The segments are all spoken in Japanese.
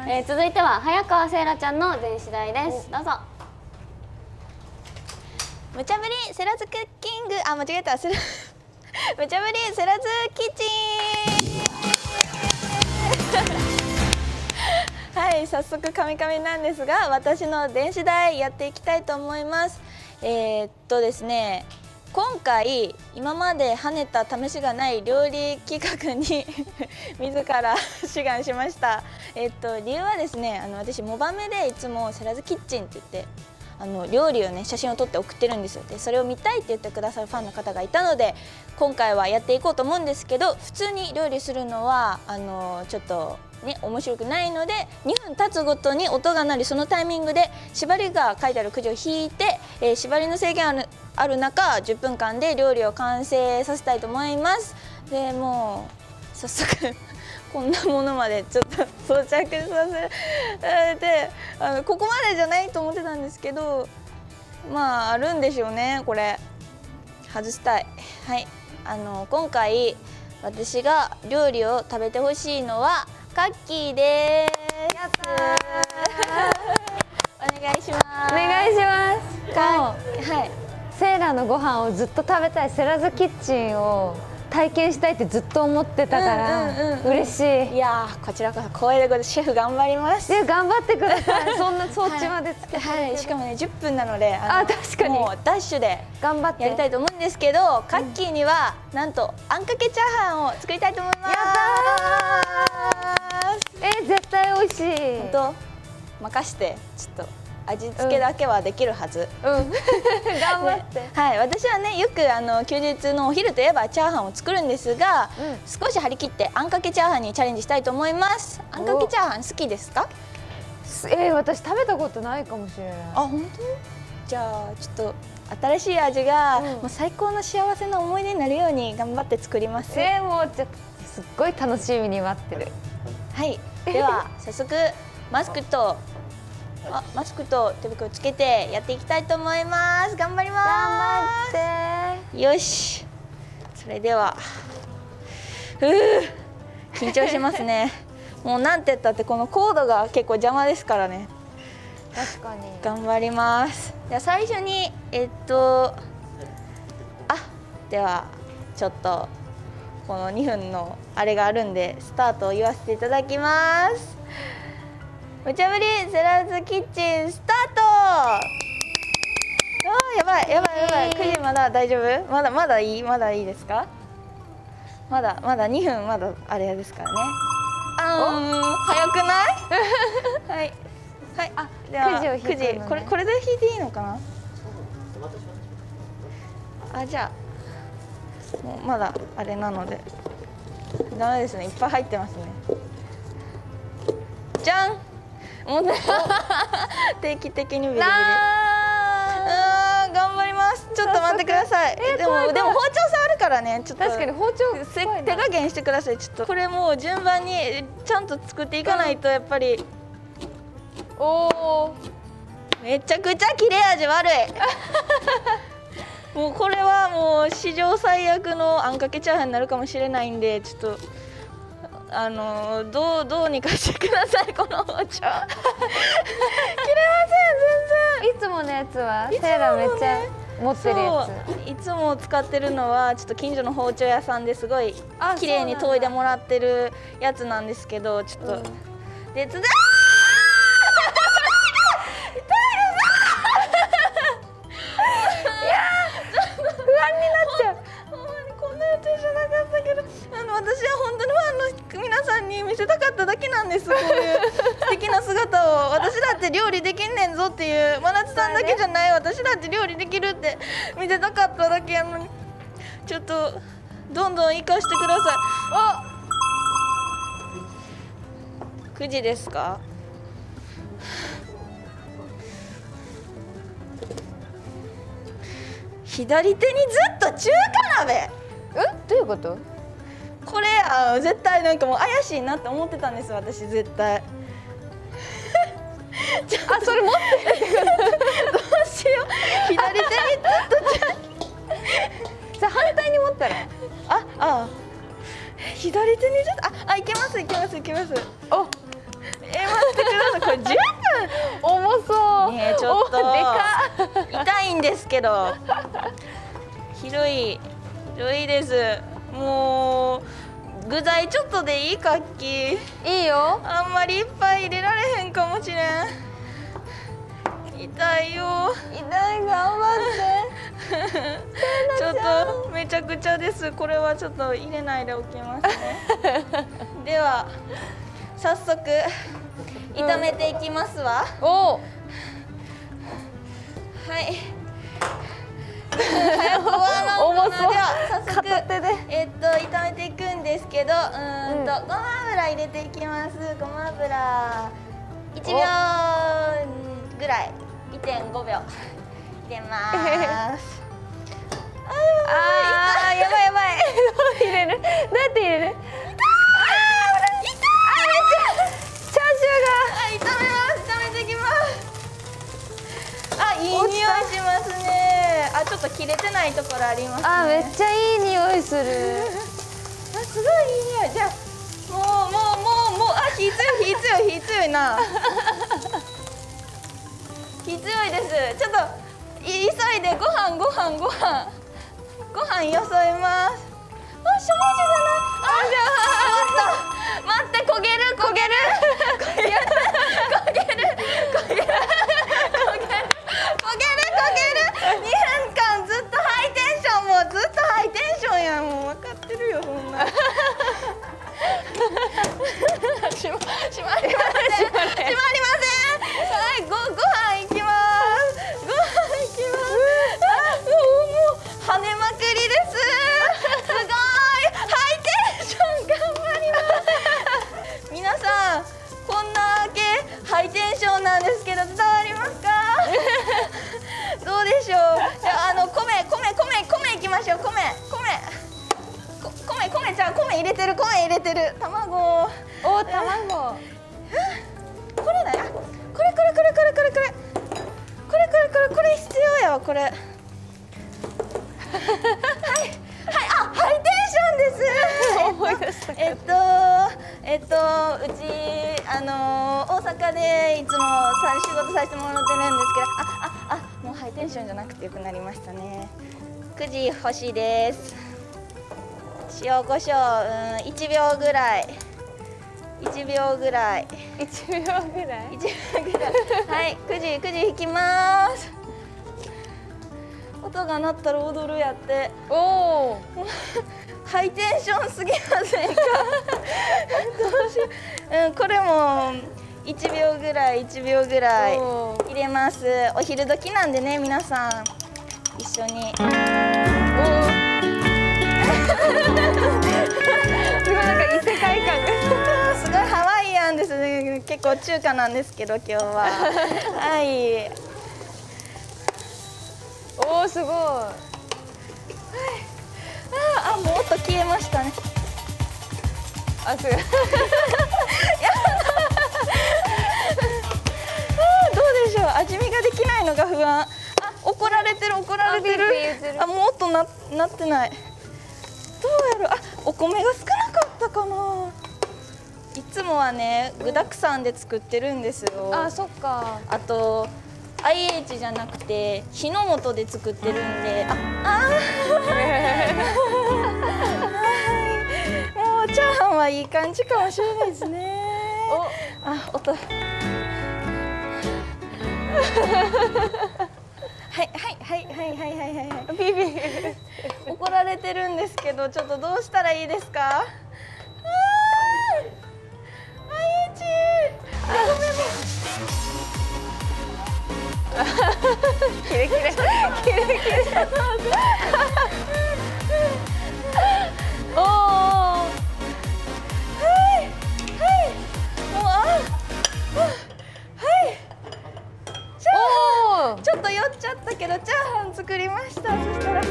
す。続いては早川せいらちゃんの全次第です。どうぞ。 無茶ぶりセラズクッキング、あ、間違えた。無茶ぶりセラズキッチンはい、早速カミカミなんですが、私の電子代やっていきたいと思います。ですね、今回今まで跳ねた試しがない料理企画に自ら志願しました。理由はですね、私モバメでいつもセラズキッチンって言って料理をね写真を撮って送ってるんですよ。でそれを見たいって言ってくださるファンの方がいたので、今回はやっていこうと思うんですけど、普通に料理するのはちょっとね面白くないので、2分経つごとに音が鳴り、そのタイミングで縛りが書いてあるくじを引いて、縛りの制限ある中10分間で料理を完成させたいと思います。でもう早速こんなものまでちょっと装着させられて、ここまでじゃないと思ってたんですけど、まああるんでしょうね。これ外したい。はい、今回私が料理を食べてほしいのはカッキーです。 やったー。 お願いします。 お願いします。 はい、 セイラのご飯をずっと食べたい、セラズキッチンを体験したいってずっと思ってたから嬉しい。 いやー、こちらこそ光栄でございます。シェフ頑張ります。 頑張ってください。そんな装置までつけて、 はい、しかもね10分なので、 確かにもうダッシュで頑張ってやりたいと思うんですけど、カッキーにはなんとあんかけチャーハンを作りたいと思います。 やったー。絶対美味しい。 本当任してちょっと。味付けだけはできるはず。 頑張って。 はい、私はねよく休日のお昼といえばチャーハンを作るんですが、少し張り切ってあんかけチャーハンにチャレンジしたいと思います。あんかけチャーハン好きですか？ 私食べたことないかもしれない。 あ、本当？じゃあちょっと新しい味が、もう最高の幸せな思い出になるように頑張って作ります。 もうちょっとすっごい楽しみに待ってる。 はい、では早速マスクと手袋つけてやっていきたいと思います。頑張ります。 頑張って。 よし。それでは。緊張しますね。もうなんて言ったってこのコードが結構邪魔ですからね。 確かに。 頑張ります。じゃあ最初にではちょっとこの2分のあれがあるんでスタートを言わせていただきます。無茶ぶりセラズキッチンスタート。やばい。9時まだ大丈夫？まだいいですか？まだ2分まだあれですからね。早くない？はい。では9時これで引いていいのかな？じゃあもうまだあれなのでダメですね。いっぱい入ってますね。じゃん。定期的にビリビリ。頑張ります。ちょっと待ってください。でも包丁触るからね。ちょっと確かに包丁手加減してください。ちょっとこれもう順番にちゃんと作っていかないとやっぱり。めちゃくちゃ切れ味悪い。もうこれはもう史上最悪のあんかけチャーハンになるかもしれないんで、ちょっと。どうにかしてください。この包丁切れません。全然。 いつものやつはセイラめっちゃ持ってるやつ。いつも使ってるのはちょっと近所の包丁屋さんですごい綺麗に研いでもらってるやつなんですけど、ちょっとで痛いです。不安になっちゃう。こんなやつじゃなかったけど、私は本当にファンの皆さんに見せたかっただけなんです。こういう素敵な姿を。私だって料理できんねんぞっていう、真夏さんだけじゃない、私だって料理できるって見せたかっただけやのに、ちょっとどんどん生かしてください。9時ですか？左手にずっと中華鍋。 どういうこと？ これ絶対なんかもう怪しいなって思ってたんです私絶対。 それ持ってる。 どうしよう。左手にずっとそれ反対に持ったら。 左手にずっといけます。お。待って痛いんですけど広いです。もう具材ちょっとでいいかっき。 いいよ。 あんまりいっぱい入れられへんかもしれん。痛いよ。 痛い、頑張ってちょっとめちゃくちゃです。これはちょっと入れないでおきますね。では早速炒めていきますわ。 お。 はい。早く終わらんのでは早速片手で炒めていくんですけど、ごま油入れていきます。ごま油1秒ぐらい、1.5秒入れます。 やばいやばい。どう入れる？どうやって入れる？チャーシューが。 炒めていきます。いい匂いしますね。ちょっと切れてないところありますね。 めっちゃいい匂いする。 すごいいい匂い。じゃあもう火強いな。火強いです。ちょっと急いでご飯よそいます。少女だな。待って、焦げる。2分間ずっとハイテンション、もうずっとハイテンションやん。もう分かってるよそんな。閉まりません。はい、ご飯いきます。もう跳ねまくりです。すごいハイテンション、頑張ります。皆さんこんなけハイテンションなんですけど伝わりますか？どうでしょう。じゃあ米いきましょう。米入れてる。卵。 卵。 これだよ。これ必要やわ。これ。はい、ハイテンションです。 思い出した。 うち大阪でいつも仕事させてもらってるんですけど、もうハイテンションじゃなくてよくなりましたね。9時欲しいです。塩コショウ1秒ぐらい。はい、9時引きます。音が鳴ったら踊るやって。ハイテンションすぎませんか？どうしよう。これも1秒ぐらい入れます。お昼時なんでね、皆さん一緒に。 すごいなんか異世界感がすごいハワイアンですね。結構中華なんですけど今日は。はい。 すごい。 もう音消えましたね。 すごい。 どうでしょう。味見ができないのが不安。怒られてる。もう音なってない。どうやろう。お米が少なかったかな。いつもはね、具だくさんで作ってるんですよ。 そっか。 あと IH じゃなくて火の元で作ってるんで、もうチャーハンはいい感じかもしれないですね。音。怒られてるんですけど、ちょっとどうしたらいいですか？IH。 キレキレ。 ちょっと酔っちゃったけどチャーハン作りました。そしたらフ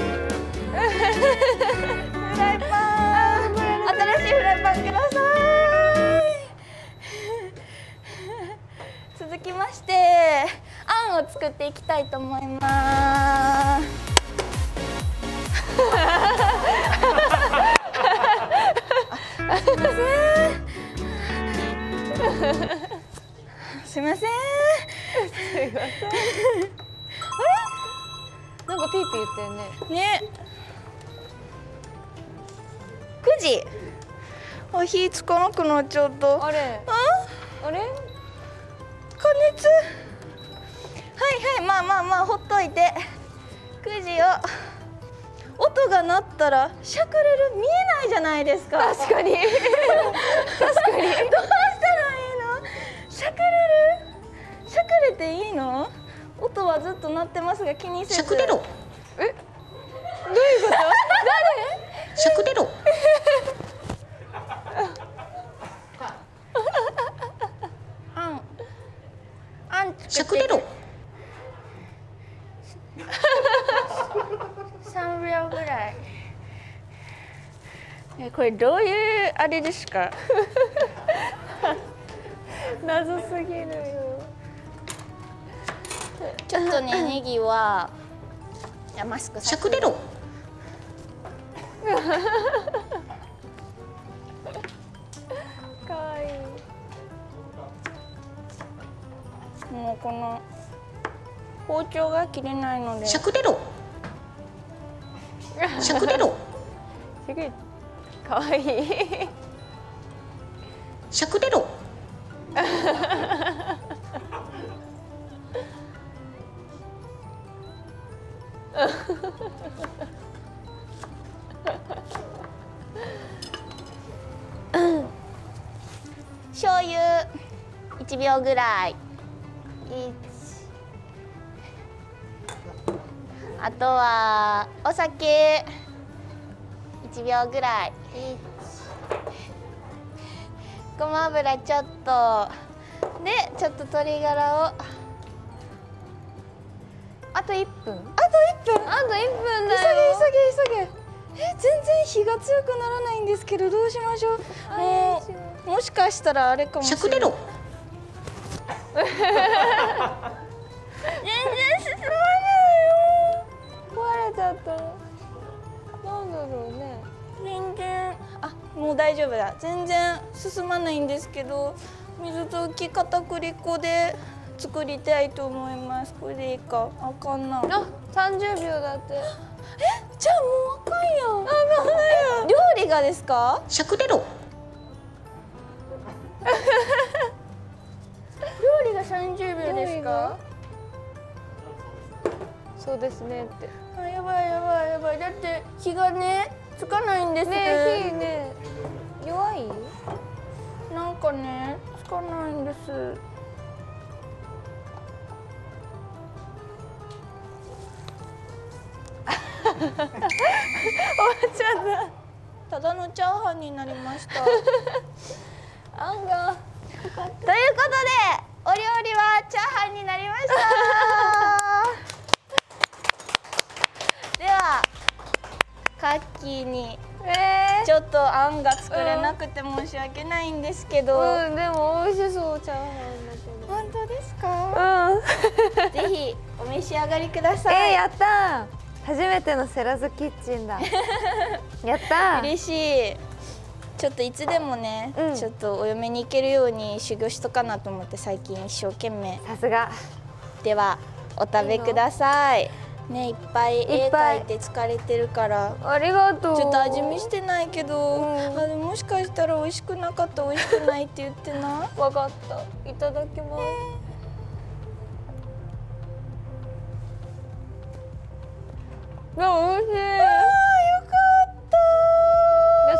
ライパン、新しいフライパンください。続きましてあんを作っていきたいと思います。すいません。あれ？ なんかピーピー言ったよね。 ね。9時。あ、火つかなくなっちゃった。 あれ。あれ？ 加熱。はいはい、まあまあまあほっといて。9時を。音が鳴ったらしゃくれる、見えないじゃないですか。 確かに。確かに。 どうしたらいいの？しゃくれる？しゃくれていいの？音はずっと鳴ってますが気にせず。 しゃくれろ。 え？どういうこと？誰？ しゃくれろ。しゃくれろ。 3秒ぐらい。これどういうあれですか？ 謎すぎるよ。 ちょっとね、ネギはマスクしゃくれろ。 かわいい。 もうこの包丁が切れないので。 しゃくれろ。しゃくれろ。 すごいかわいい。 しゃくれろ。 醤油1秒ぐらい。あとはお酒1秒ぐらい。ごま油ちょっとで、ちょっと鶏ガラをあと1分。 あと1分。 あと1分だよ。 急げ。全然火が強くならないんですけど、どうしましょう。もしかしたらあれかもしれない。 しゃくれろ。 全然進まないよ。 壊れちゃった。なんだろうね。 全然、もう大丈夫だ。全然進まないんですけど、水溶き片栗粉で作りたいと思います。これでいいか。あかんな。 あ、30秒だって。 じゃあもうあかんやん。あかんやん。料理がですか？ しゃくれろ。 料理が30秒ですか？ そうですねって。 あ、やばい。だって火がねつかないんです。 ね、火ね弱い？ なんかねつかないんです。 終わっちゃった。 ただのチャーハンになりました。 あんが。 ということでお料理はチャーハンになりました。ではカッキーにちょっとあんが作れなくて申し訳ないんですけど、 でも美味しそうチャーハンだけど。 本当ですか？ぜひお召し上がりください。 やったー。初めてのセラズキッチンだ。やったー。 嬉しい。ちょっといつでもね、ちょっとお嫁に行けるように修行しとかなと思って最近一生懸命。 さすが。ではお食べください。ね、いっぱい絵描いて疲れてるから。 ありがとう。 ちょっと味見してないけど、でももしかしたら美味しくなかった、美味しくないって言ってな。 わかった。いただきます。美味しい。 よかった。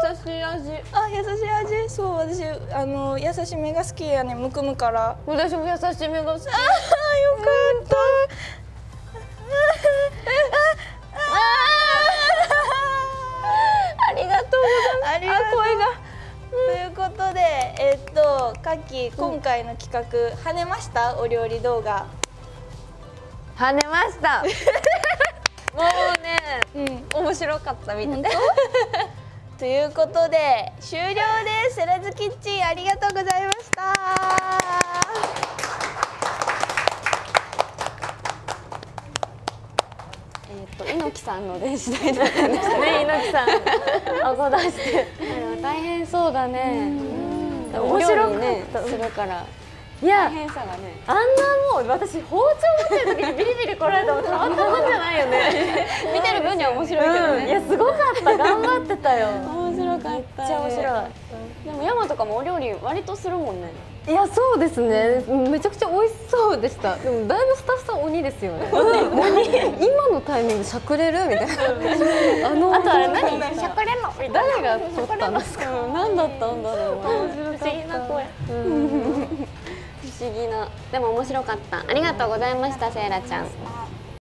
優しい味。 優しい味。そう、私優しめが好きやね。むくむから。 私も優しめが好き。 よかった。 ありがとうございます。声が。 ということで、カッキー、今回の企画、跳ねました？お料理動画。 跳ねました。もうね、面白かったみたい。 ということで終了です。セラズキッチンありがとうございました。 猪木さんの電子台だったんですね。猪木さん顎出して大変そうだね。面白かったするからいや変さがね。 あんなもう私包丁持ってる時にビリビリ来られたらたまったもんじゃないよね。 見てる分には面白いけどね。 いやすごかった頑張ってたよ。 面白かった。めっめっちゃ面白い。 でも山とかもお料理割とするもんね。 いやそうですね、めちゃくちゃ美味しそうでした。でもだいぶスタッフさん鬼ですよね。今のタイミングしゃくれるみたいな。 あとあれ何しゃくれんのみたいな。 誰が撮ったんですか。 何だったんだろう。 不思議な声。 不思議な。でも面白かった。ありがとうございました、セイラちゃん。